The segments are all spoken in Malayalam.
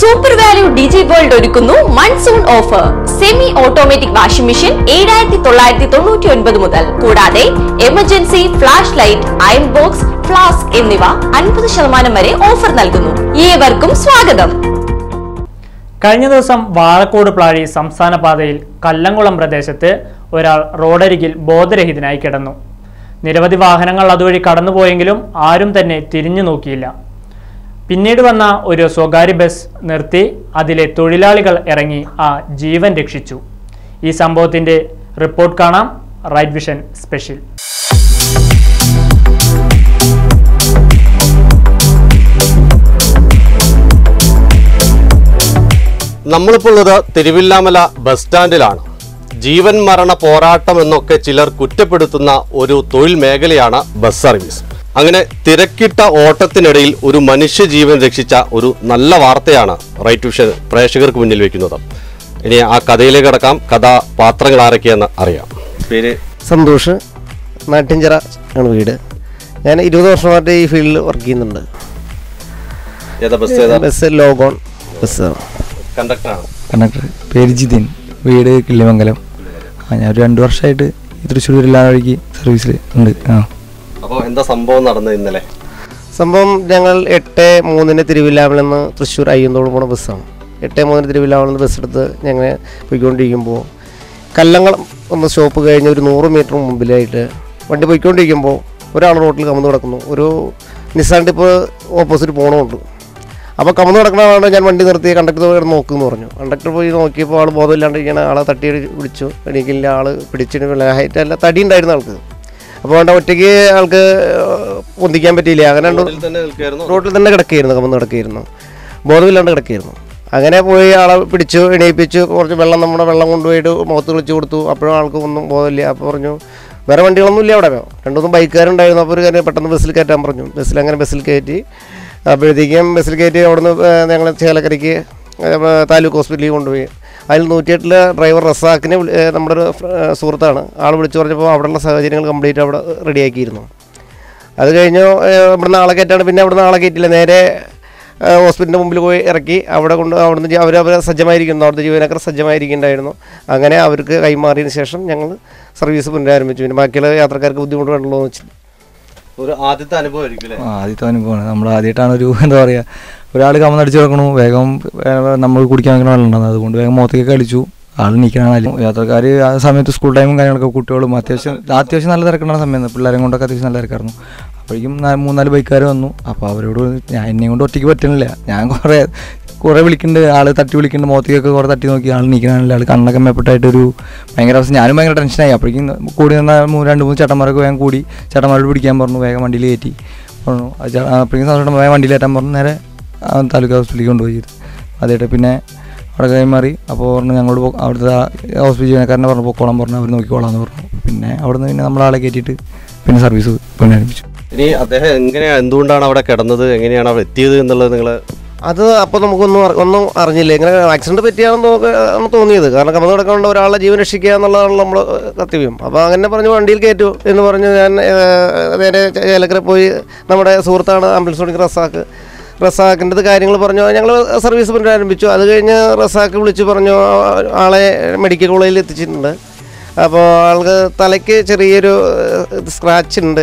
സൂപ്പർ വാല്യൂ ഡിജി വേൾഡ് ഒരുക്കുന്നു monsoon offer. Semi automatic washing machine 7999 മുതൽ. കൂടാതെ emergency flash light, iron box, flask എന്നിവ 50% വരെ ഓഫർ നൽകുന്നു. ഏവർക്കും സ്വാഗതം. കഴിഞ്ഞ ദിവസം വാഴക്കോട് പ്ലാഴി സംസ്ഥാന പാതയിൽ കല്ലംകുളം പ്രദേശത്ത് ഒരാൾ റോഡരികിൽ ബോധരഹിതനായി കിടന്നു. നിരവധി വാഹനങ്ങൾ അതുവഴി കടന്നുപോയെങ്കിലും ആരും തന്നെ തിരിഞ്ഞു നോക്കിയില്ല. പിന്നീട് വന്ന ഒരു സ്വകാര്യ ബസ് നിർത്തി അതിലെ തൊഴിലാളികൾ ഇറങ്ങി ആ ജീവൻ രക്ഷിച്ചു. ഈ സംഭവത്തിൻ്റെ റിപ്പോർട്ട് കാണാം. Right vision special. നമ്മളിപ്പോൾ ഉള്ളത് തിരുവില്ലാമല ബസ് സ്റ്റാൻഡിലാണ്. ജീവൻ മരണ പോരാട്ടം എന്നൊക്കെ ചിലർ കുറ്റപ്പെടുത്തുന്ന ഒരു തൊഴിൽ മേഖലയാണ് ബസ് സർവീസ്. അങ്ങനെ തിരക്കിട്ട ഓട്ടത്തിനിടയിൽ ഒരു മനുഷ്യജീവൻ രക്ഷിച്ച ഒരു നല്ല വാർത്തയാണ് റൈറ്റ് വിഷൻ പ്രേക്ഷകർക്ക് മുന്നിൽ വെക്കുന്നത്. ഇനി ആ കഥയിലേക്ക് കടക്കാം. കഥാപാത്രങ്ങൾ ആരൊക്കെയെന്ന് അറിയാം. പേര് സന്തോഷ്, നാട്ടിഞ്ചിറ ആണ് വീട്. ഞാൻ 20 വർഷമായിട്ട് ഈ ഫീൽഡിൽ വർക്ക് ചെയ്യുന്നുണ്ട്. ബസ് ലോഗോൺ ബസ്സാണ്. കണ്ടക്ടർ പേര് ജിതിൻ, വീട് കിള്ളിമംഗലം. ഞാൻ ഒരു 2 വർഷമായിട്ട് തൃശ്ശൂർ എല്ലാ വഴിക്ക് സർവീസിൽ ഉണ്ട്. അപ്പോൾ എന്താ സംഭവം നടന്നത് ഇന്നലെ? സംഭവം ഞങ്ങൾ 8:03 തിരുവില്ലാമല നിന്ന് തൃശ്ശൂർ അയ്യന്തോളം പോണ ബസ്സാണ്. 8:03 തിരുവില്ലാമല നിന്ന് ബസ് എടുത്ത് ഞങ്ങൾ പോയിക്കൊണ്ടിരിക്കുമ്പോൾ കല്ലംകുളം ഒന്ന് സ്റ്റോപ്പ് കഴിഞ്ഞ് ഒരു 100 മീറ്റർ മുമ്പിലായിട്ട് വണ്ടി പോയിക്കൊണ്ടിരിക്കുമ്പോൾ ഒരാൾ റോട്ടിൽ കമന്ന് കിടക്കുന്നു. ഒരു നിസാൻ ടിപ്പ് ഓപ്പോസിറ്റ് പോകണമുണ്ട്. അപ്പോൾ കമന്ന് കിടക്കണതാണ്. ഞാൻ വണ്ടി നിർത്തി കണ്ടക്ടർ നോക്കുമെന്ന് പറഞ്ഞു. കണ്ടക്ടർ പോയി നോക്കിയപ്പോൾ ആൾ ബോധമില്ലാണ്ടിരിക്കുന്ന ആളെ തട്ടി വിളിച്ചു. എണീക്കില്ല. ആൾ പിടിച്ചിട്ട് ഹൈറ്റ് അല്ല, തടി ഉണ്ടായിരുന്ന ആൾക്ക്. അപ്പോൾ വേണ്ട ഒറ്റയ്ക്ക് ആൾക്ക് പൊന്തിക്കാൻ പറ്റിയില്ല. അങ്ങനെ റോട്ടിൽ തന്നെ കിടക്കുകയായിരുന്നു, കമന്ന് കിടക്കുകയായിരുന്നു, ബോധമില്ലാണ്ട് കിടക്കുകയായിരുന്നു. അങ്ങനെ പോയി ആളെ പിടിച്ചു, എണീപ്പിച്ചു. കുറച്ച് വെള്ളം, നമ്മുടെ വെള്ളം കൊണ്ടുപോയിട്ട് മുഖത്ത് കുളിച്ച് കൊടുത്തു. അപ്പോഴും ആൾക്ക് ഒന്നും ബോധമില്ല. അപ്പോൾ പറഞ്ഞു വേറെ വണ്ടികളൊന്നും ഇല്ല അവിടെ. 2-3 ബൈക്കുകാരുണ്ടായിരുന്നു. അപ്പോൾ ഒരു കാര്യം പെട്ടെന്ന് ബസ്സിൽ കയറ്റാൻ പറഞ്ഞു. അങ്ങനെ ബസ്സിൽ കയറ്റി. അപ്പോഴത്തേക്കും ബസ്സിൽ കയറ്റി അവിടുന്ന് ഞങ്ങൾ ചേലക്കരയ്ക്ക് താലൂക്ക് ഹോസ്പിറ്റലിൽ കൊണ്ടുപോയി. അതിൽ 108 ഡ്രൈവർ റസാക്കിനെ നമ്മുടെ ഒരു സുഹൃത്താണ്. ആൾ വിളിച്ചു പറഞ്ഞപ്പോൾ അവിടെയുള്ള സാഹചര്യങ്ങൾ കംപ്ലീറ്റ് അവിടെ റെഡിയാക്കിയിരുന്നു. അത് കഴിഞ്ഞ് ഇവിടുന്ന് ആളെ കയറ്റാണ്. പിന്നെ അവിടുന്ന് ആളെ കയറ്റില്ല, നേരെ ഹോസ്പിറ്റലിൻ്റെ മുമ്പിൽ പോയി ഇറക്കി. അവിടുന്ന് അവർ സജ്ജമായിരിക്കുന്നു, അവിടുത്തെ ജീവനക്കാർ സജ്ജമായിരിക്കുന്നുണ്ടായിരുന്നു. അങ്ങനെ അവർക്ക് കൈമാറിയതിന് ശേഷം ഞങ്ങൾ സർവീസ് പുനരാരംഭിച്ചു. പിന്നെ ബാക്കിയുള്ള യാത്രക്കാർക്ക് ബുദ്ധിമുട്ട് വേണ്ടല്ലോ എന്ന് വെച്ചിട്ട് ഒരു ആദ്യത്തെ അനുഭവമാണ്. നമ്മൾ ആദ്യമായിട്ടാണ് ഒരു എന്താ പറയുക, ഒരാൾ കമന്നടിച്ച് കിടക്കണു. വേഗം നമ്മൾ കുടിക്കാൻ വെക്കണ വെള്ളം ഉണ്ടാകുന്നത്, അതുകൊണ്ട് വേഗം മുഖത്തേക്ക് കളിച്ചു. ആൾ നീക്കാനാണ്. യാത്രക്കാർ ആ സമയത്ത് സ്കൂൾ ടൈമും കാര്യങ്ങളൊക്കെ കുട്ടികളും അത്യാവശ്യം നല്ല തിരക്കുണ്ടാകുന്ന സമയത്ത് പിള്ളേരെ കൊണ്ടൊക്കെ അത്യാവശ്യം നല്ല തിരക്കായിരുന്നു. അപ്പോഴേക്കും 3-4 ബൈക്കുകാർ വന്നു. അപ്പോൾ അവരോട് എന്നെയും കൊണ്ട് ഒറ്റയ്ക്ക് പറ്റണില്ല. ഞാൻ കുറേ വിളിക്കുന്നുണ്ട്, ആൾ തട്ടി വിളിക്കുന്നുണ്ട്, മുഖത്തേക്കൊക്കെ കുറേ തട്ടി നോക്കി. ആൾ നീക്കാനില്ല. ആൾ കണ്ണൊക്കെ മേപ്പെട്ടായിട്ടൊരു ഭയങ്കര അവസ്ഥ. ഞാനും ഭയങ്കര ടെൻഷനായി. അപ്പോഴേക്കും കൂടി നിന്ന 2-3 ചേട്ടന്മാരൊക്കെ വേഗം കൂടി ചേട്ടന്മാരോട് പിടിക്കാൻ പറഞ്ഞു. വേഗം വണ്ടിയിൽ കയറ്റി പറഞ്ഞു. അപ്പോഴേക്കും സന്തോഷം വേഗം വണ്ടിയിൽ കയറ്റാൻ പറഞ്ഞു. നേരെ താലൂക്ക് ഹോസ്പിറ്റലിലേക്ക് കൊണ്ടുപോയി. അതായിട്ട് പിന്നെ അവിടെ കൈമാറി. അപ്പോൾ പറഞ്ഞു ഞങ്ങളോട് അവിടുത്തെ ഹോസ്പിറ്റൽ ജീവനക്കാരനെ പറഞ്ഞു പൊക്കോളാൻ പറഞ്ഞു. അവർ നോക്കിക്കോളാന്ന് പറഞ്ഞു. പിന്നെ അവിടെ നിന്ന് പിന്നെ നമ്മളാളെ കയറ്റിയിട്ട് പിന്നെ സർവീസ് പുനരാരംഭിച്ചു. ഇനി അദ്ദേഹം എന്തുകൊണ്ടാണ് അവിടെ കിടന്നത്, എങ്ങനെയാണ് അവിടെ എത്തിയത് എന്നുള്ളത് നിങ്ങൾ അത് അപ്പോൾ ഒന്നും അറിഞ്ഞില്ല. ഇങ്ങനെ ആക്സിഡൻറ്റ് പറ്റിയാണെന്ന് തോന്നിയത്. കാരണം കമന്ന് കിടക്കാനുള്ള ഒരാളെ ജീവൻ രക്ഷിക്കുക എന്നുള്ളതാണ് നമ്മൾ കർത്തവ്യം. അപ്പോൾ അങ്ങനെ പറഞ്ഞു വണ്ടിയിൽ കയറ്റു എന്ന് പറഞ്ഞു. ഞാൻ നേരെ ചേലക്കര പോയി. നമ്മുടെ സുഹൃത്താണ് ആംബുലൻസ് ഓടിക്കുന്ന റസാക്കിൻ്റെ കാര്യങ്ങൾ പറഞ്ഞു. ഞങ്ങൾ സർവീസ് പുനരാരംഭിച്ചു. അത് കഴിഞ്ഞ് റസാക്ക് വിളിച്ച് പറഞ്ഞു ആളെ മെഡിക്കൽ കോളേജിൽ എത്തിച്ചിട്ടുണ്ട്. അപ്പോൾ ആൾക്ക് തലയ്ക്ക് ചെറിയൊരു സ്ക്രാച്ച് ഉണ്ട്,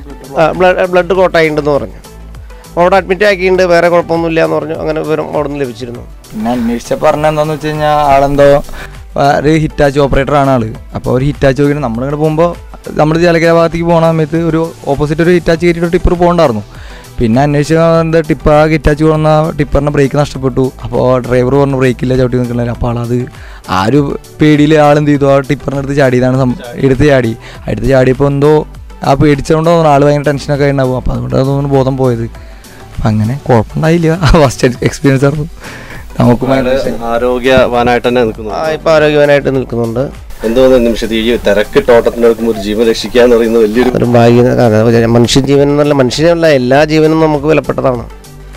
ബ്ലഡ് കോട്ടായിട്ടുണ്ടെന്ന് പറഞ്ഞു. അവിടെ അഡ്മിറ്റ് ആക്കിയിട്ടുണ്ട്, വേറെ കുഴപ്പമൊന്നുമില്ല എന്ന് പറഞ്ഞു. അങ്ങനെ വിവരം അവിടെ നിന്ന് ലഭിച്ചിരുന്നു. പിന്നെ അന്വേഷിച്ചപ്പോൾ പറഞ്ഞെന്താണെന്ന് വെച്ച് കഴിഞ്ഞാൽ ആളെന്തോ ഒരു ഹിറ്റാച്ച് ഓപ്പറേറ്ററാണ് ആൾ. അപ്പോൾ ഒരു ഹിറ്റാച്ച് നോക്കിയിട്ട് നമ്മളിങ്ങനെ പോകുമ്പോൾ നമ്മൾ ചേലക്കര ഭാഗത്തേക്ക് പോകുന്ന സമയത്ത് ഒരു ഓപ്പോസിറ്റ് ഒരു ഹിറ്റാച്ച് കയറ്റിയിട്ട് ടിപ്പർ പോകണ്ടായിരുന്നു. പിന്നെ അന്വേഷിച്ചാൽ എന്താ ടിപ്പർ ആ ഹിറ്റാച്ച് പോകുന്ന ടിപ്പറിൻ്റെ ബ്രേക്ക് നഷ്ടപ്പെട്ടു. അപ്പോൾ ഡ്രൈവർ പറഞ്ഞു ബ്രേക്കില്ല, ചവിട്ടി നിൽക്കണില്ല. അപ്പോൾ ആളത് ആ ഒരു പേടിയിൽ ആളെന്ത് ചെയ്തു, ആ ടിപ്പറിൻ്റെ അടുത്ത് ചാടിയതാണ്. എടുത്ത് ചാടിയപ്പോൾ എന്തോ ആ പേടിച്ചുകൊണ്ട് തോന്നുന്നു ആൾ ഭയങ്കര ടെൻഷനൊക്കെ ഉണ്ടാവും. അപ്പോൾ അതുകൊണ്ട് തോന്നുന്നു ബോധം പോയത്. അപ്പം അങ്ങനെ കുഴപ്പമുണ്ടായില്ല. ഫസ്റ്റ് എക്സ്പീരിയൻസ് ആയിരുന്നു. നമുക്ക് ആരോഗ്യവാനായിട്ട് തന്നെ നിൽക്കുന്നു. ഇപ്പോൾ ആരോഗ്യവാനായിട്ട് നിൽക്കുന്നുണ്ട്. എന്തോന്ന് നിമിഷത്തിൽ ഈ തിരക്കിട്ടോട്ടത്തിനൊക്കെ ഒരു ജീവൻ രക്ഷിക്കുക എന്ന് പറയുന്നത് വലിയൊരു ഭാഗ്യം. മനുഷ്യജീവൻ എന്നല്ല, മനുഷ്യനല്ല എല്ലാ ജീവനും നമുക്ക് വിലപ്പെട്ടതാണ്.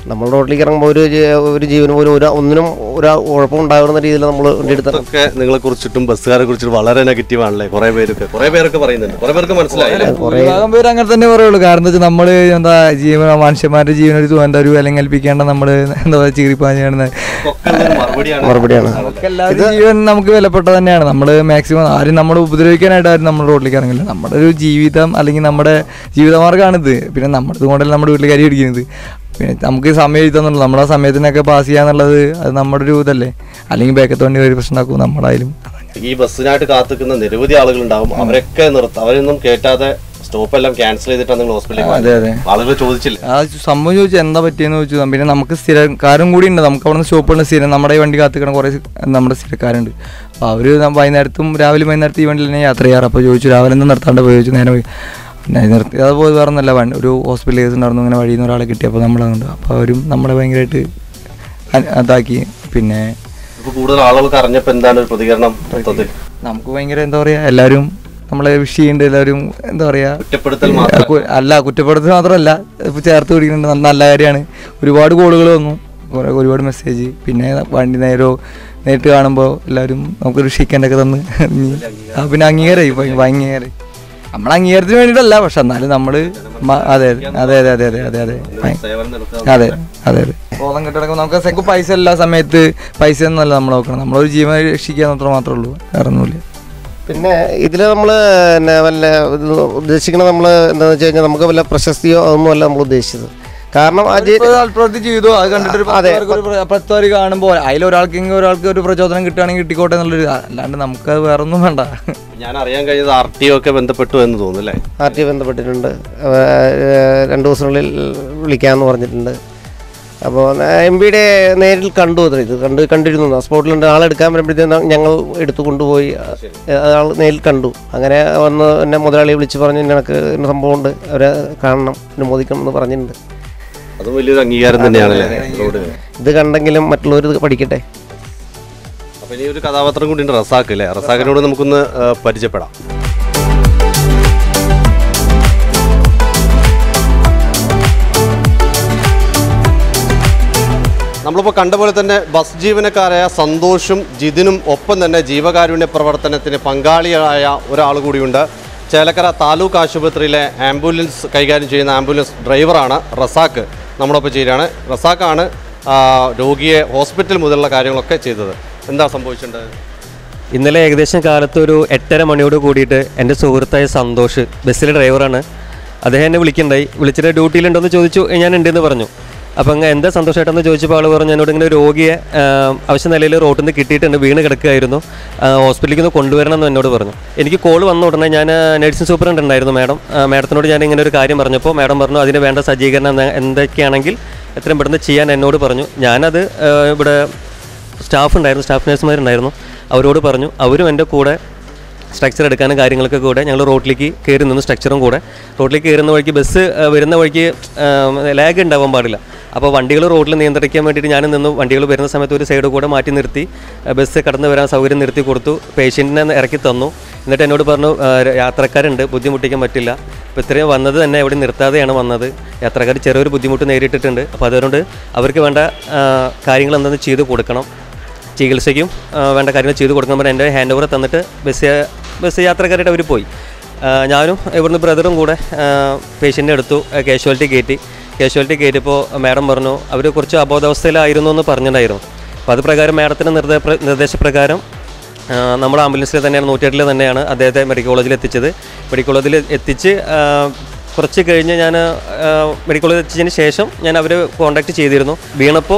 നമ്മൾ റോഡിലേക്ക് ഇറങ്ങുമ്പോൾ ഒരു ജീവന് പോലും ഒന്നിനും ഒരു കുഴപ്പം ഉണ്ടാകുന്ന രീതിയിൽ നമ്മൾ വണ്ടി എടുത്താൽ നിങ്ങളെ കുറിച്ചിട്ടും ബസ്സുകാരെ കുറിച്ചിട്ടും വളരെ നെഗറ്റീവ് ആണല്ലേ? കുറെ പേരൊക്കെ പറയുന്നുണ്ട്, കുറെ പേർക്ക് മനസ്സിലായില്ല. പേര് അങ്ങനെ തന്നെ പറയുള്ളൂ. കാരണം എന്താ വെച്ചാൽ നമ്മള് എന്താ മനുഷ്യന്മാരുടെ ജീവൻ ഒരു അല്ലെങ്കിൽ ഏൽപ്പിക്കേണ്ട നമ്മള് എന്താ ചീറിപ്പാഞ്ഞാണ് മറുപടിയാണ്. എല്ലാവരും ജീവൻ നമുക്ക് വിലപ്പെട്ട തന്നെയാണ്. നമ്മള് മാക്സിമം ആരും നമ്മൾ ഉപദ്രവിക്കാനായിട്ട് ആരും നമ്മൾ റോഡിലേക്ക് ഇറങ്ങില്ല. നമ്മുടെ ഒരു ജീവിതം അല്ലെങ്കിൽ നമ്മുടെ ജീവിതമാർഗ്ഗമാണിത്. പിന്നെ നമ്മളിത് കൊണ്ടല്ല നമ്മുടെ വീട്ടിൽ കരി പിടിക്കുന്നത്. പിന്നെ നമുക്ക് സമയം എഴുതാന്നുള്ളൂ. നമ്മുടെ സമയത്തിനൊക്കെ പാസ് ചെയ്യാന്നുള്ളത് അത് നമ്മുടെ ഒരു ഇതല്ലേ. അല്ലെങ്കിൽ ബാക്കത്ത് വണ്ടി ഒരു പ്രശ്നം ഉണ്ടാക്കും നമ്മളായാലും. ഈ ബസ്സിനായിട്ട് കാത്തിക്കുന്ന നിരവധി ആളുകൾ ഉണ്ടാവും. അവരൊക്കെ അവരൊന്നും കേട്ടാതെ സ്റ്റോപ്പെല്ലാം ക്യാൻസൽ ചെയ്തിട്ടാണ് നിങ്ങൾ ഹോസ്പിറ്റലിൽ ആളുകൾ ചോദിച്ചില്ല. ആ സംഭവം ചോദിച്ചു എന്താ പറ്റിയെന്ന് ചോദിച്ചു. പിന്നെ നമുക്ക് സ്ഥിരക്കാരും കൂടി ഉണ്ട്. നമുക്ക് അവിടെ നിന്ന് സ്റ്റോപ്പുണ്ട് സ്ഥിരം. നമ്മുടെ ഈ വണ്ടി കാത്തിക്കണം കുറേ നമ്മുടെ സ്ഥിരക്കാരുണ്ട്. അപ്പോൾ അവർ വൈകുന്നേരത്തും രാവിലെ വൈകുന്നേരത്ത് ഈ വണ്ടിയിൽ തന്നെ യാത്ര ചെയ്യാറ്. അപ്പോൾ ചോദിച്ചു രാവിലെ ഒന്നും നിർത്താണ്ട് പോയി ചോദിച്ചു. നേരെ പോയി നിർത്തി. അതുപോലെ വേറെ ഒന്നല്ല, ഒരു ഹോസ്പിറ്റൽ കേസ് ഉണ്ടായിരുന്നു. ഇങ്ങനെ വഴിയിൽ നിന്ന് ഒരാളെ കിട്ടിയപ്പോൾ നമ്മളതുകൊണ്ട് അപ്പോൾ അവരും നമ്മളെ ഭയങ്കരമായിട്ട് അതാക്കി. പിന്നെ കൂടുതൽ ആളുകൾക്ക് അറിഞ്ഞപ്പോൾ എന്താണ് പ്രതികരണം? നമുക്ക് ഭയങ്കര എന്താ പറയുക, എല്ലാവരും നമ്മളെ വിഷ് ചെയ്യുന്നുണ്ട്. എല്ലാവരും എന്താ പറയുക, കുറ്റപ്പെടുത്തൽ മാത്രമല്ല ചേർത്ത് പിടിക്കുന്നുണ്ട്. നല്ല കാര്യമാണ്. ഒരുപാട് കോളുകൾ വന്നു, ഒരുപാട് മെസ്സേജ്. പിന്നെ വണ്ടി നേരിട്ട് കാണുമ്പോൾ എല്ലാവരും നമുക്ക് ഷിക്കാനൊക്കെ തന്ന് പിന്നെ അംഗീകാരമായി. നമ്മളെ അംഗീകാരത്തിന് വേണ്ടിയിട്ടല്ല, പക്ഷെ എന്നാലും നമ്മള് അതെ അതെ അതെ അതെ അതെ അതെ അതെ അതെ അതെ അതെ ബോധം കെട്ടിടക്കും. നമുക്ക് പൈസ എല്ലാ സമയത്ത് പൈസ ഒന്നുമല്ല നമ്മൾ നോക്കണം. നമ്മളൊരു ജീവൻ രക്ഷിക്കുക മാത്രമേ ഉള്ളൂ, വേറെ ഒന്നുമില്ല. പിന്നെ ഇതിൽ നമ്മൾ വല്ല ഉദ്ദേശിക്കുന്നത് നമ്മൾ എന്താണെന്ന് വെച്ച് കഴിഞ്ഞാൽ നമുക്ക് വല്ല പ്രശസ്തിയോ അതൊന്നുമല്ല നമ്മൾ ഉദ്ദേശിച്ചത്. കാരണം ചെയ്തു അത് കണ്ടിട്ട് പത്തുപേർ കാണുമ്പോൾ ഒരാൾക്ക് ഒരു പ്രചോദനം കിട്ടുകയാണെങ്കിൽ കിട്ടിക്കോട്ടെ എന്നുള്ളൊരു, അല്ലാണ്ട് നമുക്ക് വേറെ ഒന്നും വേണ്ട. ഞാൻ അറിയാൻ കഴിഞ്ഞത് RTO ഒക്കെ ബന്ധപ്പെട്ടു എന്ന് തോന്നുന്നല്ലേ? RTO ബന്ധപ്പെട്ടിട്ടുണ്ട്. 2 ദിവസത്തിനുള്ളിൽ വിളിക്കാമെന്ന് പറഞ്ഞിട്ടുണ്ട്. അപ്പോൾ MPയുടെ നേരിൽ കണ്ടിരുന്നു. സ്പോട്ടിലുണ്ട്. ആളെടുക്കാൻ വരുമ്പോഴത്തേക്കും ഞങ്ങൾ എടുത്തു കൊണ്ടുപോയി. ആൾ നേരിൽ കണ്ടു. അങ്ങനെ വന്ന് എന്നെ മുതലാളിയെ വിളിച്ച് പറഞ്ഞു എനിക്ക് എന്നെ സംഭവമുണ്ട്, അവരെ കാണണം, അനുമോദിക്കണം എന്ന് പറഞ്ഞിട്ടുണ്ട്. അത് വലിയൊരു അംഗീകാരം തന്നെയാണല്ലേ. ഇത് കണ്ടെങ്കിലും മറ്റുള്ളവർ ഇത് പഠിക്കട്ടെ. അപ്പോൾ ഇനി ഒരു കഥാപാത്രം കൂടി ഉണ്ട്, റസാഖ് അല്ലേ? റസാഖിനോട് നമുക്കൊന്ന് പരിചയപ്പെടാം. നമ്മളിപ്പോൾ കണ്ട പോലെ തന്നെ ബസ് ജീവനക്കാരായ സന്തോഷും ജിതിനും ഒപ്പം തന്നെ ജീവകാരുണ്യ പ്രവർത്തനത്തിന് പങ്കാളിയായ ഒരാൾ കൂടിയുണ്ട്. ചേലക്കര താലൂക്ക് ആശുപത്രിയിലെ ആംബുലൻസ് കൈകാര്യം ചെയ്യുന്ന ആംബുലൻസ് ഡ്രൈവറാണ് റസാഖ്. നമ്മളൊപ്പം ചേരുകയാണ്. റസാഖാണ് രോഗിയെ ഹോസ്പിറ്റൽ മുതലുള്ള കാര്യങ്ങളൊക്കെ ചെയ്തത്. എന്താ സംഭവിച്ചിട്ടുണ്ട്? ഇന്നലെ ഏകദേശം കാലത്ത് ഒരു 8:30 മണിയോട് കൂടിയിട്ട് എൻ്റെ സുഹൃത്തായ സന്തോഷ്, ബസ്സിലെ ഡ്രൈവറാണ്, അദ്ദേഹം എന്നെ വിളിക്കണ്ടായി. വിളിച്ചിട്ട് ഡ്യൂട്ടിയിലുണ്ടോയെന്ന് ചോദിച്ചു. ഞാൻ ഉണ്ടെന്ന് പറഞ്ഞു. അപ്പം എന്താ സന്തോഷമായിട്ടെന്ന് ചോദിച്ചപ്പോൾ ആൾ പറഞ്ഞു എന്നോട് ഇങ്ങനെ രോഗിയെ ആവശ്യ നിലയിൽ റോട്ടിൽ നിന്ന് കിട്ടിയിട്ടുണ്ട്, വീണ് കിടക്കുകയായിരുന്നു, ഹോസ്പിറ്റലിലേക്ക് ഒന്ന് കൊണ്ടുവരണം എന്ന് എന്നോട് പറഞ്ഞു. എനിക്ക് കോൾ വന്ന ഉടനെ ഞാൻ നഴ്സിംഗ് സൂപ്രണ്ട് ഉണ്ടായിരുന്നു മാഡത്തിനോട് ഞാൻ ഇങ്ങനെ ഒരു കാര്യം പറഞ്ഞപ്പോൾ മാഡം പറഞ്ഞു അതിന് വേണ്ട സജ്ജീകരണം എന്തൊക്കെയാണെങ്കിൽ എത്രയും പെട്ടെന്ന് ചെയ്യാൻ എന്നോട് പറഞ്ഞു. ഞാനത് ഇവിടെ സ്റ്റാഫ് നഴ്സുമാരുണ്ടായിരുന്നു, അവരോട് പറഞ്ഞു. അവരും എൻ്റെ കൂടെ സ്ട്രക്ചർ എടുക്കാനും കാര്യങ്ങളൊക്കെ കൂടെ ഞങ്ങൾ റോഡിലേക്ക് കയറി നിന്ന് സ്ട്രക്ചറും കൂടെ റോഡിലേക്ക് കയറുന്ന വഴിക്ക് ബസ് വരുന്ന വഴിക്ക് ലാഗ് ഉണ്ടാവാൻ പാടില്ല. അപ്പോൾ വണ്ടികൾ റോഡിൽ നിയന്ത്രിക്കാൻ വേണ്ടിയിട്ട് ഞാൻ നിന്ന് വണ്ടികൾ വരുന്ന സമയത്ത് ഒരു സൈഡ് കൂടെ മാറ്റി നിർത്തി ബസ് കടന്നു വരാൻ സൗകര്യം നിർത്തി കൊടുത്തു. പേഷ്യൻറ്റിനെ ഇറക്കി തന്നു. എന്നിട്ട് എന്നോട് പറഞ്ഞു യാത്രക്കാരുണ്ട്, ബുദ്ധിമുട്ടിക്കാൻ പറ്റില്ല. അപ്പോൾ ഇത്രയും വന്നത് തന്നെ എവിടെ നിർത്താതെയാണ് വന്നത്. യാത്രക്കാർ ചെറിയൊരു ബുദ്ധിമുട്ട് നേരിട്ടിട്ടുണ്ട്. അപ്പോൾ അതുകൊണ്ട് അവർക്ക് വേണ്ട കാര്യങ്ങൾ എന്തെന്ന് ചെയ്ത് കൊടുക്കണം, ചികിത്സയ്ക്കും വേണ്ട കാര്യങ്ങൾ ചെയ്ത് കൊടുക്കാൻ പറഞ്ഞാൽ എൻ്റെ ഹാൻഡ് ഓവർ തന്നിട്ട് ബസ് യാത്രക്കാരായിട്ട് അവർ പോയി. ഞാനും ഇവിടുന്ന് ബ്രദറും കൂടെ പേഷ്യൻ്റിനെ എടുത്തു, കാഷ്വാലിറ്റി കയറ്റിയപ്പോൾ മാഡം പറഞ്ഞു അവർ കുറച്ച് അബോധാവസ്ഥയിലായിരുന്നു എന്ന് പറഞ്ഞിട്ടുണ്ടായിരുന്നു. അപ്പോൾ അത് പ്രകാരം മാഡത്തിൻ്റെ നിർദ്ദേശപ്രകാരം നമ്മുടെ ആംബുലൻസിൽ തന്നെയാണ് 108 തന്നെയാണ് അദ്ദേഹത്തെ മെഡിക്കൽ കോളേജിൽ എത്തിച്ചത്. മെഡിക്കൽ കോളേജിൽ എത്തിച്ച് കുറച്ച് കഴിഞ്ഞ് ഞാൻ മെഡിക്കൽ കോളേജിൽ എത്തിച്ചതിന് ശേഷം ഞാൻ അവരെ കോൺടാക്റ്റ് ചെയ്തിരുന്നു. വീണപ്പോൾ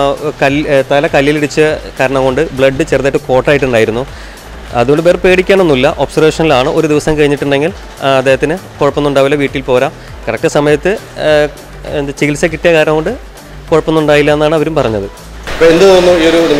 തല കല്ലിലിടിച്ച കാരണം കൊണ്ട് ബ്ലഡ് ചെറുതായിട്ട് കോട്ടായിട്ടുണ്ടായിരുന്നു. അതുകൊണ്ട് വേറെ പേടിക്കാനൊന്നുമില്ല, ഒബ്സർവേഷനിലാണ്. ഒരു ദിവസം കഴിഞ്ഞിട്ടുണ്ടെങ്കിൽ അദ്ദേഹത്തിന് കുഴപ്പമൊന്നും ഉണ്ടാവില്ല, വീട്ടിൽ പോരാം. കറക്റ്റ് സമയത്ത് ചികിത്സ കിട്ടിയ കാരണം കൊണ്ട് കുഴപ്പമൊന്നും ഉണ്ടായില്ല എന്നാണ് അവരും പറഞ്ഞത്. എന്ത് തോന്നുന്നു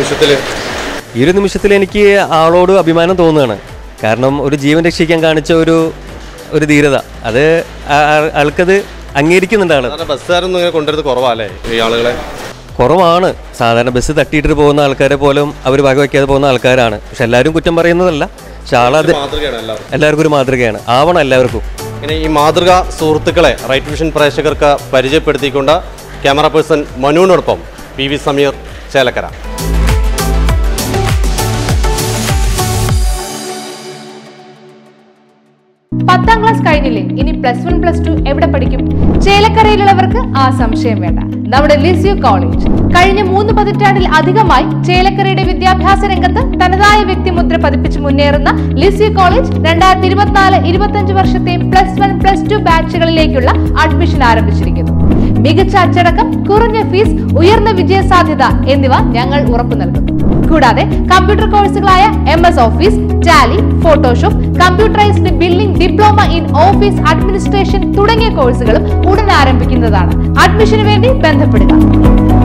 ഈ ഒരു നിമിഷത്തിൽ എനിക്ക് ആളോട് അഭിമാനം തോന്നുകയാണ്. കാരണം ഒരു ജീവൻ രക്ഷിക്കാൻ കാണിച്ച ഒരു ധീരത, അത് ആൾക്കത് അംഗീകരിക്കുന്നുണ്ട്. ആള് ബസ്സുകാരൊന്നും ഇങ്ങനെ കൊണ്ടുവരുന്നത് കുറവല്ലേ ഈ ആളുകളെ? കുറവാണ്. സാധാരണ ബസ് തട്ടിയിട്ട് പോകുന്ന ആൾക്കാരെ പോലും അവർ വകവയ്ക്കാതെ പോകുന്ന ആൾക്കാരാണ്. പക്ഷെ എല്ലാവരും കുറ്റം പറയുന്നതല്ല. പക്ഷെ ആളത് എല്ലാവർക്കും ഒരു മാതൃകയാണ്, ആവണം എല്ലാവർക്കും. ഇങ്ങനെ ഈ മാതൃക സുഹൃത്തുക്കളെ റൈറ്റ് വിഷൻ പ്രേക്ഷകർക്ക് പരിചയപ്പെടുത്തിക്കൊണ്ട് ക്യാമറ പേഴ്സൺ മനുവിനോടൊപ്പം PV സമീർ, ചേലക്കര. 10ാം ക്ലാസ് കഴിഞ്ഞില്ലേ, ഇനി +1 +2 എവിടെ പഠിക്കും? ചേലക്കരയിലുള്ളവർക്ക് ആ സംശയം വേണ്ട. നമ്മുടെ ലിസ്യു കോളേജ് കഴിഞ്ഞ 3 പതിറ്റാണ്ടിൽ അധികമായി ചേലക്കരയുടെ വിദ്യാഭ്യാസ രംഗത്ത് തനതായ വ്യക്തിമുദ്ര പതിപ്പിച്ച് മുന്നേറുന്ന ലിസ്യു കോളേജ് 2024-25 വർഷത്തെ +1 +2 ബാച്ചുകളിലേക്കുള്ള അഡ്മിഷൻ ആരംഭിച്ചിരിക്കുന്നു. മികച്ച അച്ചടക്കം, കുറഞ്ഞ ഫീസ്, ഉയർന്ന വിജയ സാധ്യത എന്നിവ ഞങ്ങൾ ഉറപ്പു നൽകുന്നു. കൂടാതെ കമ്പ്യൂട്ടർ കോഴ്സുകളായ MS office, Tally, Photoshop, computerised billing, diploma in office administration തുടങ്ങിയ കോഴ്സുകളും ഉടൻ ആരംഭിക്കുന്നതാണ്. അഡ്മിഷന് വേണ്ടി ബന്ധപ്പെടുക.